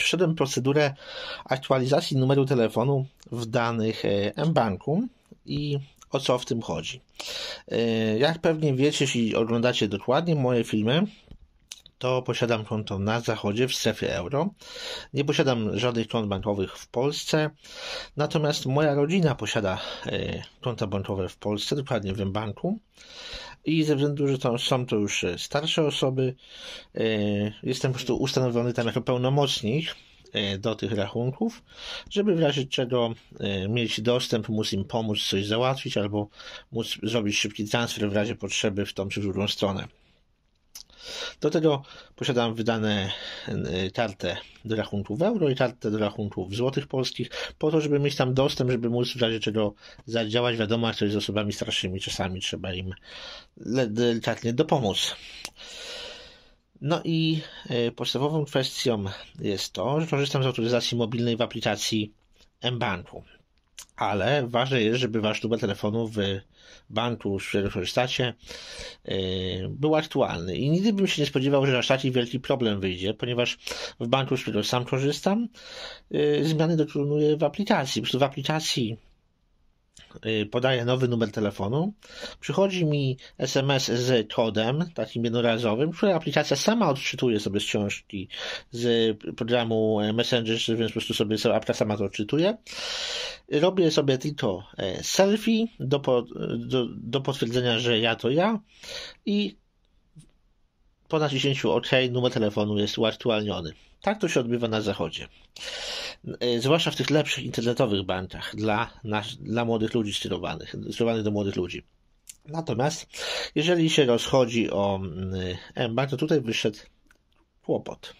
przeszedłem procedurę aktualizacji numeru telefonu w danych mBanku i o co w tym chodzi. Jak pewnie wiecie, jeśli oglądacie dokładnie moje filmy, to posiadam konto na zachodzie, w strefie euro. Nie posiadam żadnych kont bankowych w Polsce, natomiast moja rodzina posiada konta bankowe w Polsce, dokładnie w mBanku. I ze względu, że są to już starsze osoby, jestem po prostu ustanowiony tam jako pełnomocnik do tych rachunków, żeby w razie czego mieć dostęp, móc im pomóc coś załatwić albo móc zrobić szybki transfer w razie potrzeby w tą czy drugą stronę. Do tego posiadam wydane kartę do rachunków w euro i kartę do rachunków w złotych polskich, po to, żeby mieć tam dostęp, żeby móc w razie czego zadziałać. Wiadomo, jak coś z osobami starszymi, czasami trzeba im delikatnie dopomóc. No i podstawową kwestią jest to, że korzystam z autoryzacji mobilnej w aplikacji mBanku. Ale ważne jest, żeby wasz numer telefonu w banku, z którego korzystacie, był aktualny. I nigdy bym się nie spodziewał, że aż taki wielki problem wyjdzie, ponieważ w banku, z którego sam korzystam, zmiany dokonuję w aplikacji. Po prostu w aplikacji podaję nowy numer telefonu, przychodzi mi SMS z kodem, takim jednorazowym, który aplikacja sama odczytuje sobie z książki, z programu Messenger, więc po prostu sobie aplikacja sama to odczytuje. Robię sobie tylko selfie do potwierdzenia, że ja to ja i po naciśnięciu OK numer telefonu jest uaktualniony. Tak to się odbywa na zachodzie. Zwłaszcza w tych lepszych internetowych bankach dla młodych ludzi skierowanych do młodych ludzi. Natomiast jeżeli się rozchodzi o mBank, to tutaj wyszedł kłopot.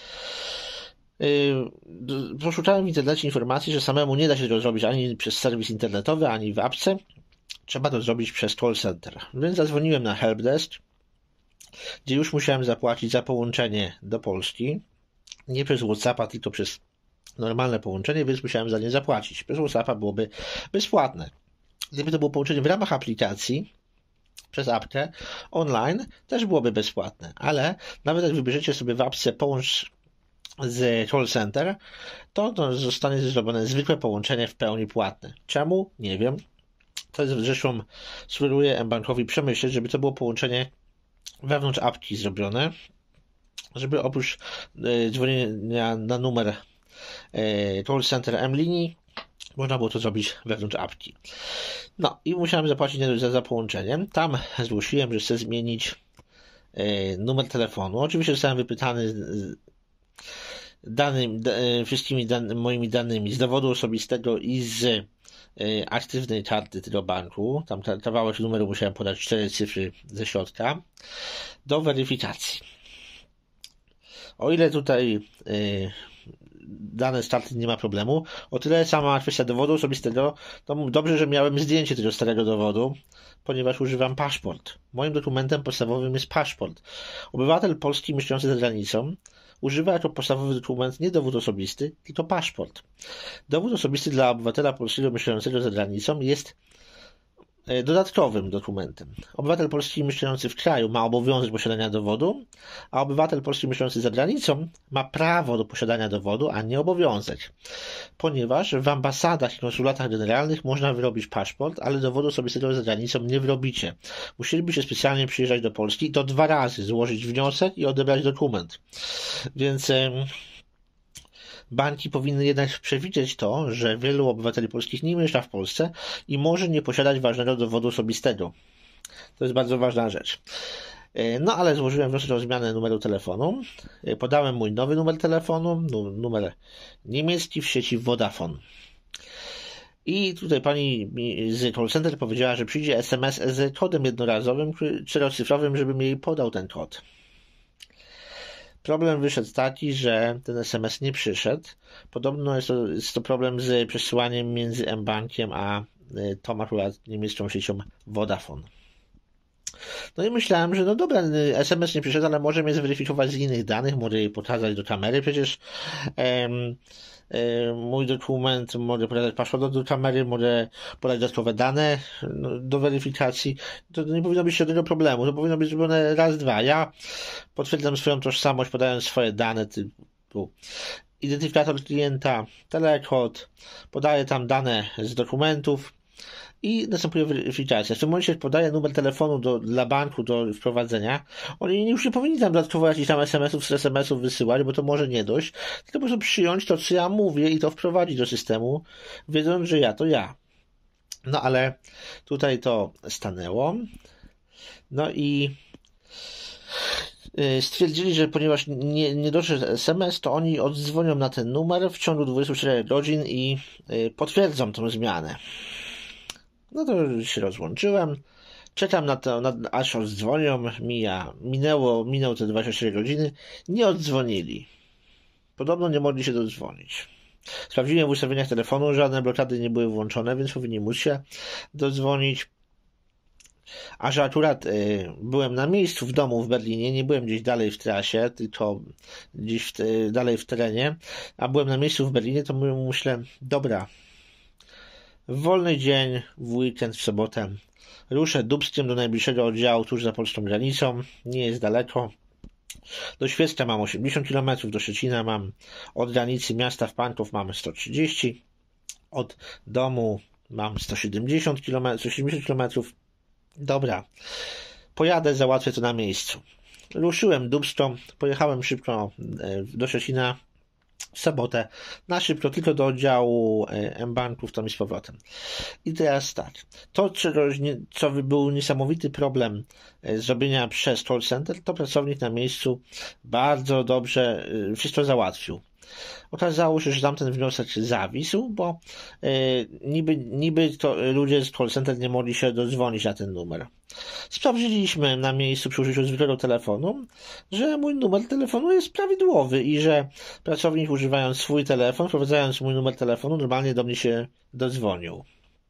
Poszukałem w internecie informacji, że samemu nie da się tego zrobić ani przez serwis internetowy, ani w apce. Trzeba to zrobić przez call center. Więc zadzwoniłem na helpdesk, gdzie już musiałem zapłacić za połączenie do Polski. Nie przez WhatsAppa, tylko przez normalne połączenie, więc musiałem za nie zapłacić. Przez WhatsAppa byłoby bezpłatne. Gdyby to było połączenie w ramach aplikacji, przez apkę, online, też byłoby bezpłatne. Ale nawet jak wybierzecie sobie w apce połącz z call center, to zostanie zrobione zwykłe połączenie w pełni płatne. Czemu? Nie wiem. To jest zresztą sugeruję mBankowi przemyśleć, żeby to było połączenie wewnątrz apki zrobione, żeby oprócz dzwonienia na numer call center mLinii można było to zrobić wewnątrz apki. No i musiałem zapłacić za połączenie. Tam zgłosiłem, że chcę zmienić numer telefonu. Oczywiście zostałem wypytany wszystkimi moimi danymi z dowodu osobistego i z aktywnej karty tego banku. Tam kawałek numeru musiałem podać 4 cyfry ze środka do weryfikacji. O ile tutaj dane z karty nie ma problemu, o tyle sama kwestia dowodu osobistego, to dobrze, że miałem zdjęcie tego starego dowodu, ponieważ używam paszport. Moim dokumentem podstawowym jest paszport. Obywatel polski mieszkający za granicą używa jako podstawowy dokument nie dowód osobisty, tylko paszport. Dowód osobisty dla obywatela polskiego mieszkającego za granicą jest dodatkowym dokumentem. Obywatel polski mieszkający w kraju ma obowiązek posiadania dowodu, a obywatel polski mieszkający za granicą ma prawo do posiadania dowodu, a nie obowiązek. Ponieważ w ambasadach i konsulatach generalnych można wyrobić paszport, ale dowodu osobistego za granicą nie wyrobicie. Musielibyście specjalnie przyjeżdżać do Polski i to 2 razy złożyć wniosek i odebrać dokument. Więc banki powinny jednak przewidzieć to, że wielu obywateli polskich nie mieszka w Polsce i może nie posiadać ważnego dowodu osobistego. To jest bardzo ważna rzecz. No ale złożyłem wniosek o zmianę numeru telefonu. Podałem mój nowy numer telefonu, numer niemiecki w sieci Vodafone. I tutaj pani z call center powiedziała, że przyjdzie SMS z kodem jednorazowym, 4-cyfrowym, żebym jej podał ten kod. Problem wyszedł taki, że ten SMS nie przyszedł. Podobno jest to problem z przesyłaniem między mBankiem a tą akurat niemiecką siecią Vodafone. No i myślałem, że no dobra, SMS nie przyszedł, ale może mnie zweryfikować z innych danych, może jej pokazać do kamery. Przecież mój dokument, mogę podać paszport do kamery, mogę podać dodatkowe dane do weryfikacji. To nie powinno być żadnego problemu, to powinno być zrobione raz, 2. Ja potwierdzam swoją tożsamość, podając swoje dane typu identyfikator klienta, telekod, podaję tam dane z dokumentów i następuje weryfikacja. W tym momencie, jak podaję numer telefonu dla banku do wprowadzenia, oni już nie powinni tam dodatkowo jakichś tam SMS-ów wysyłać, bo to może nie dojść, tylko po prostu przyjąć to, co ja mówię i to wprowadzić do systemu, wiedząc, że ja to ja. No ale tutaj to stanęło. No i stwierdzili, że ponieważ nie doszedł SMS, to oni oddzwonią na ten numer w ciągu 24 godzin i potwierdzą tą zmianę. No to się rozłączyłem. Czekam na to, aż oddzwonią. Minęło te 24 godziny. Nie oddzwonili. Podobno nie mogli się dodzwonić. Sprawdziłem w ustawieniach telefonu, żadne blokady nie były włączone, więc powinni móc się dodzwonić. A że akurat byłem na miejscu w domu w Berlinie, nie byłem gdzieś dalej w trasie, tylko gdzieś dalej w terenie, a byłem na miejscu w Berlinie, to myślę, dobra, w wolny dzień, w weekend, w sobotę ruszę dubskiem do najbliższego oddziału tuż za polską granicą, nie jest daleko. Do Świecka mam 80 km, do Szczecina mam od granicy miasta w Panków mam 130, od domu mam 170 km. Dobra, pojadę, załatwię to na miejscu. Ruszyłem dubską, pojechałem szybko do Szczecina w sobotę, na szybko, tylko do oddziału mBanków tam i z powrotem. I teraz tak, to co był niesamowity problem zrobienia przez call center, to pracownik na miejscu bardzo dobrze wszystko załatwił. Okazało się, że tamten wniosek zawisł, bo niby to ludzie z call center nie mogli się dodzwonić na ten numer. Sprawdziliśmy na miejscu przy użyciu zwykłego telefonu, że mój numer telefonu jest prawidłowy i że pracownik używając swój telefon, wprowadzając mój numer telefonu, normalnie do mnie się dodzwonił.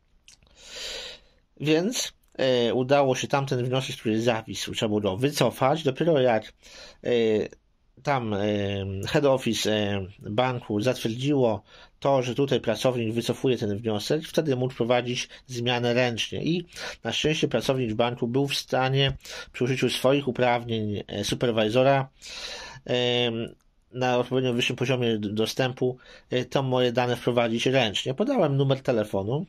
Więc udało się tamten wniosek, który zawisł, trzeba było go wycofać. Dopiero jak tam head office banku zatwierdziło to, że tutaj pracownik wycofuje ten wniosek, wtedy mógł prowadzić zmianę ręcznie i na szczęście pracownik banku był w stanie przy użyciu swoich uprawnień superwizora na odpowiednio wyższym poziomie dostępu to moje dane wprowadzić ręcznie. Podałem numer telefonu.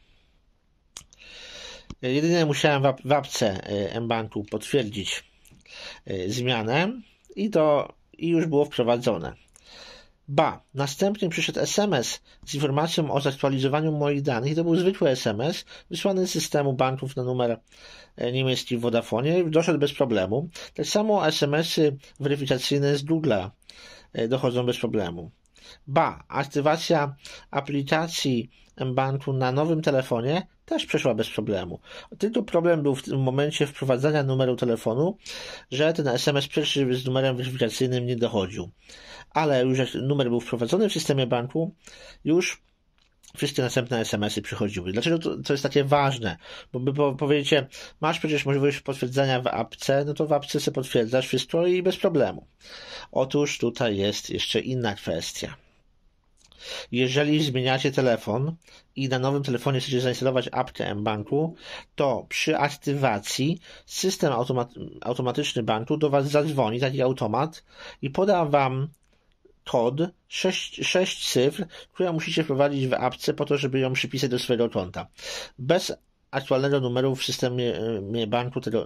Jedynie musiałem w apce mBanku potwierdzić zmianę i już było wprowadzone. Następnie przyszedł SMS z informacją o zaktualizowaniu moich danych i to był zwykły SMS wysłany z systemu banków na numer niemiecki w Vodafonie i doszedł bez problemu. Tak samo SMS-y weryfikacyjne z Google'a dochodzą bez problemu. Aktywacja aplikacji mBanku na nowym telefonie też przeszła bez problemu. Tylko problem był w tym momencie wprowadzania numeru telefonu, że ten SMS pierwszy z numerem weryfikacyjnym nie dochodził. Ale już jak numer był wprowadzony w systemie banku, już wszystkie następne SMS-y przychodziły. Dlaczego to jest takie ważne? Bo powiecie, masz przecież możliwość potwierdzenia w apce, no to w apce sobie potwierdzasz wszystko i bez problemu. Otóż tutaj jest jeszcze inna kwestia. Jeżeli zmieniacie telefon i na nowym telefonie chcecie zainstalować apkę mBanku, to przy aktywacji system automatyczny banku do Was zadzwoni, taki automat, i poda Wam kod 6 cyfr, które musicie wprowadzić w apce po to, żeby ją przypisać do swojego konta. Bez aktualnego numeru w systemie banku tego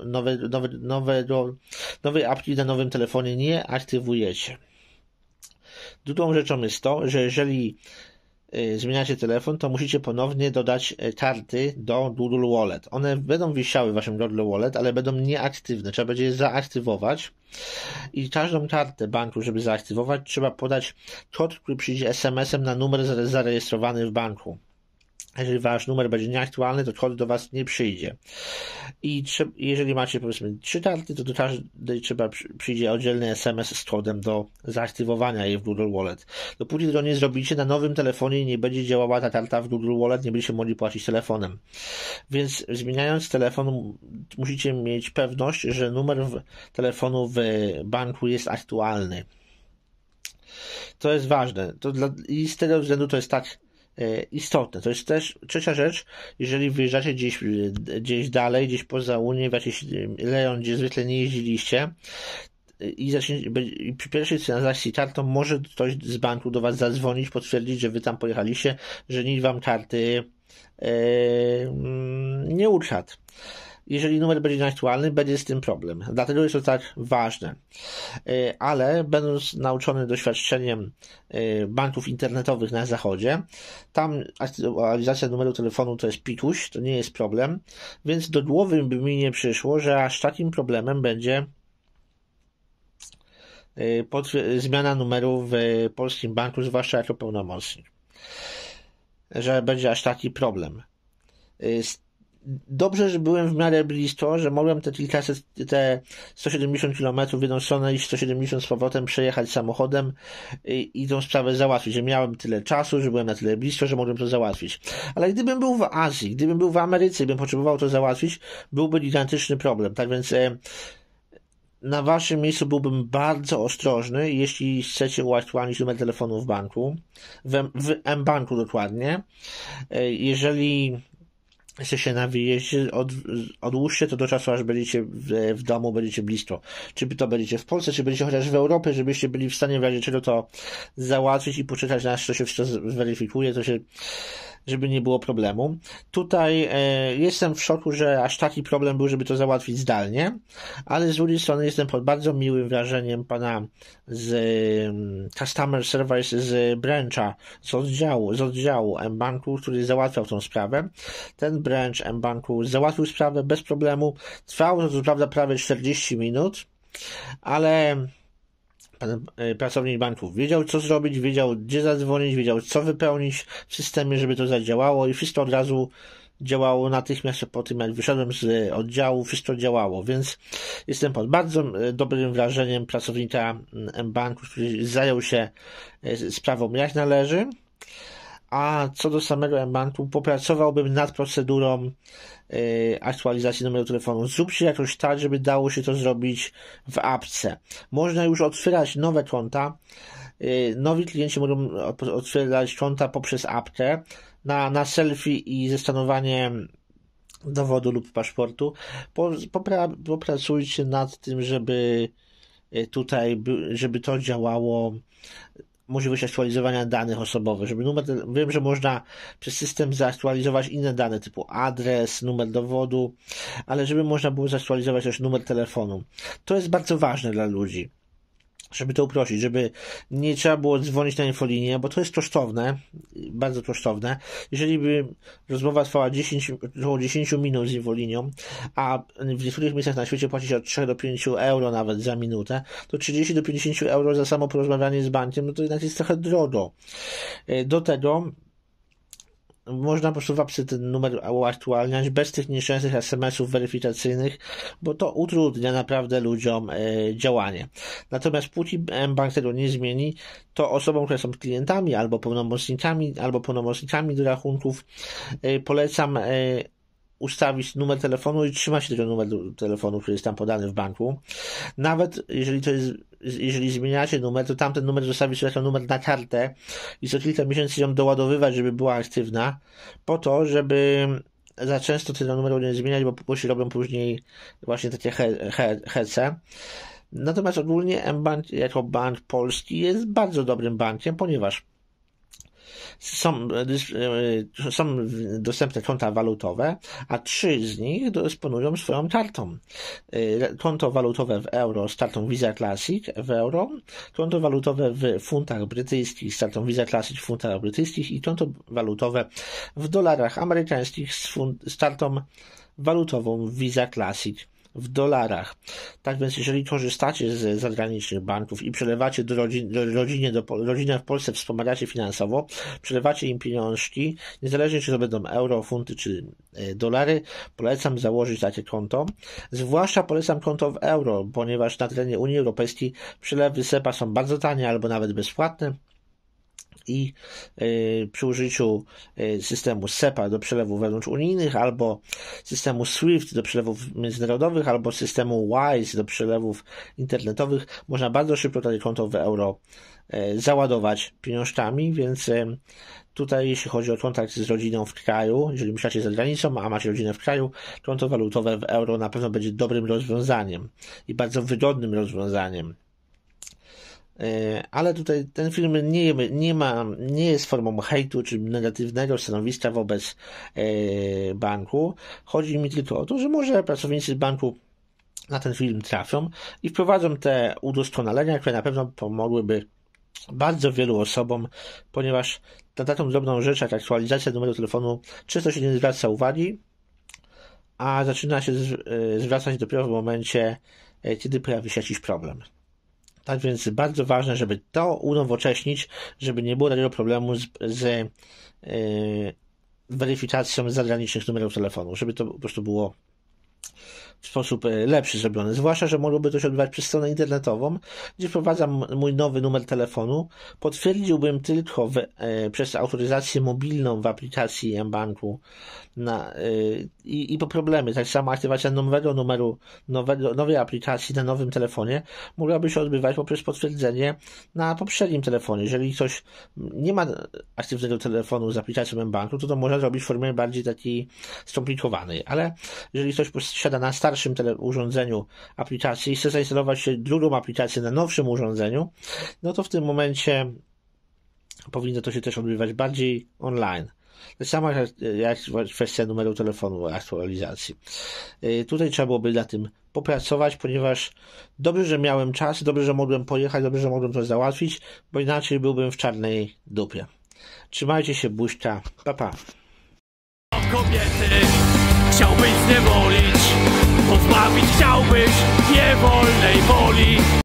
nowej apki na nowym telefonie nie aktywujecie. Drugą rzeczą jest to, że jeżeli zmieniacie telefon, to musicie ponownie dodać karty do Google Wallet. One będą wisiały w waszym Google Wallet, ale będą nieaktywne. Trzeba będzie je zaaktywować i każdą kartę banku, żeby zaaktywować, trzeba podać kod, który przyjdzie SMS-em na numer zarejestrowany w banku. Jeżeli wasz numer będzie nieaktualny, to kod do was nie przyjdzie. I jeżeli macie, powiedzmy, 3 karty, to do każdej przyjdzie oddzielny SMS z kodem do zaaktywowania jej w Google Wallet. Dopóki tego nie zrobicie, na nowym telefonie nie będzie działała ta karta w Google Wallet, nie będziecie mogli płacić telefonem. Więc zmieniając telefon, musicie mieć pewność, że numer telefonu w banku jest aktualny. To jest ważne. I z tego względu to jest tak istotne. To jest też trzecia rzecz, jeżeli wyjeżdżacie gdzieś dalej, gdzieś poza Unię, w jakiś rejon, gdzie zwykle nie jeździliście, i przy pierwszej transakcji kartą może ktoś z banku do was zadzwonić, potwierdzić, że wy tam pojechaliście, że nikt wam karty nie ukradł. Jeżeli numer będzie nieaktualny, będzie z tym problem. Dlatego jest to tak ważne. Ale będąc nauczony doświadczeniem banków internetowych na zachodzie, tam aktualizacja numeru telefonu to jest pikuś, to nie jest problem, więc do głowy by mi nie przyszło, że aż takim problemem będzie zmiana numeru w polskim banku, zwłaszcza jako pełnomocnik. Że będzie aż taki problem. Dobrze, że byłem w miarę blisko, że mogłem te 170 km w jedną stronę i 170 z powrotem przejechać samochodem i tą sprawę załatwić, że miałem tyle czasu, że byłem na tyle blisko, że mogłem to załatwić. Ale gdybym był w Azji, gdybym był w Ameryce i bym potrzebował to załatwić, byłby gigantyczny problem. Tak więc na waszym miejscu byłbym bardzo ostrożny, jeśli chcecie uaktualnić numer telefonu w banku, w mBanku dokładnie. Jeżeli jesteście na wyjeździe, odłóżcie to do czasu, aż będziecie w domu, będziecie blisko. Czy to będziecie w Polsce, czy będziecie chociaż w Europie, żebyście byli w stanie w razie czego to załatwić i poczekać, aż to się wszystko zweryfikuje, żeby nie było problemu. Tutaj jestem w szoku, że aż taki problem był, żeby to załatwić zdalnie, ale z drugiej strony jestem pod bardzo miłym wrażeniem pana z Customer Service z brancha, z oddziału mBanku, który załatwiał tą sprawę. Ten branch mBanku załatwił sprawę bez problemu. Trwało to co prawda prawie 40 minut, ale pan pracownik banku wiedział, co zrobić, wiedział, gdzie zadzwonić, wiedział, co wypełnić w systemie, żeby to zadziałało i wszystko od razu działało natychmiast po tym, jak wyszedłem z oddziału, wszystko działało, więc jestem pod bardzo dobrym wrażeniem pracownika mBanku, który zajął się sprawą jak należy. A co do samego mBanku, popracowałbym nad procedurą aktualizacji numeru telefonu. Zróbcie jakoś tak, żeby dało się to zrobić w apce. Można już otwierać nowe konta. Nowi klienci mogą otwierać konta poprzez apkę na selfie i ze stanowaniem dowodu lub paszportu. Popracujcie nad tym, żeby to działało. Możliwość aktualizowania danych osobowych, wiem, że można przez system zaktualizować inne dane typu adres, numer dowodu, ale żeby można było zaktualizować też numer telefonu. To jest bardzo ważne dla ludzi, żeby to uprościć, żeby nie trzeba było dzwonić na infolinię, bo to jest kosztowne, bardzo kosztowne. Jeżeli by rozmowa trwała około 10 minut z infolinią, a w niektórych miejscach na świecie płaci się od 3 do 5 euro nawet za minutę, to 30 do 50 euro za samo porozmawianie z bankiem, no to jednak jest trochę drogo. Do tego można po prostu w apce ten numer uaktualniać bez tych nieszczęsnych SMS-ów weryfikacyjnych, bo to utrudnia naprawdę ludziom działanie. Natomiast póki mBank tego nie zmieni, to osobom, które są klientami albo pełnomocnikami do rachunków polecam ustawić numer telefonu i trzymać się tego numeru telefonu, który jest tam podany w banku. Nawet jeżeli zmieniacie numer, to tamten numer zostawić jako numer na kartę i co kilka miesięcy ją doładowywać, żeby była aktywna, po to, żeby za często tego numeru nie zmieniać, bo się robią później właśnie takie hece. Natomiast ogólnie mBank jako bank polski jest bardzo dobrym bankiem, ponieważ są dostępne konta walutowe, a 3 z nich dysponują swoją kartą. Konto walutowe w euro z kartą Visa Classic w euro, konto walutowe w funtach brytyjskich z kartą Visa Classic w funtach brytyjskich i konto walutowe w dolarach amerykańskich z kartą walutową Visa Classic w dolarach. Tak więc jeżeli korzystacie z zagranicznych banków i przelewacie rodzinę w Polsce, wspomagacie finansowo, przelewacie im pieniążki, niezależnie czy to będą euro, funty czy dolary, polecam założyć takie konto. Zwłaszcza polecam konto w euro, ponieważ na terenie Unii Europejskiej przelewy SEPA są bardzo tanie albo nawet bezpłatne. i przy użyciu systemu SEPA do przelewów wewnątrzunijnych, albo systemu SWIFT do przelewów międzynarodowych, albo systemu WISE do przelewów internetowych można bardzo szybko takie konto w euro załadować pieniążkami, więc tutaj jeśli chodzi o kontakt z rodziną w kraju, jeżeli mieszkacie za granicą, a macie rodzinę w kraju, konto walutowe w euro na pewno będzie dobrym rozwiązaniem i bardzo wygodnym rozwiązaniem. Ale tutaj ten film nie jest formą hejtu czy negatywnego stanowiska wobec banku. Chodzi mi tylko o to, że może pracownicy banku na ten film trafią i wprowadzą te udoskonalenia, które na pewno pomogłyby bardzo wielu osobom, ponieważ na taką drobną rzecz jak aktualizacja numeru telefonu często się nie zwraca uwagi, a zaczyna się zwracać dopiero w momencie, kiedy pojawi się jakiś problem. Tak więc bardzo ważne, żeby to unowocześnić, żeby nie było takiego problemu z weryfikacją zagranicznych numerów telefonu, żeby to po prostu było w sposób lepszy zrobione, zwłaszcza, że mogłoby to się odbywać przez stronę internetową, gdzie wprowadzam mój nowy numer telefonu, potwierdziłbym tylko przez autoryzację mobilną w aplikacji mBanku i po problemy, tak samo aktywacja nowego numeru, nowej aplikacji na nowym telefonie mogłaby się odbywać poprzez potwierdzenie na poprzednim telefonie. Jeżeli ktoś nie ma aktywnego telefonu z aplikacją mBanku, to można zrobić w formie bardziej takiej skomplikowanej, ale jeżeli ktoś posiada na starszym urządzeniu aplikację i chce zainstalować drugą aplikację na nowszym urządzeniu, no to w tym momencie powinno to się też odbywać bardziej online. Tak samo jak kwestia numeru telefonu, aktualizacji. Tutaj trzeba byłoby na tym popracować, ponieważ dobrze, że miałem czas, dobrze, że mogłem pojechać, dobrze, że mogłem to załatwić, bo inaczej byłbym w czarnej dupie. Trzymajcie się, buźka, pa pa. Kobiety chciałbyś zniewolić, pozbawić chciałbyś niewolnej woli.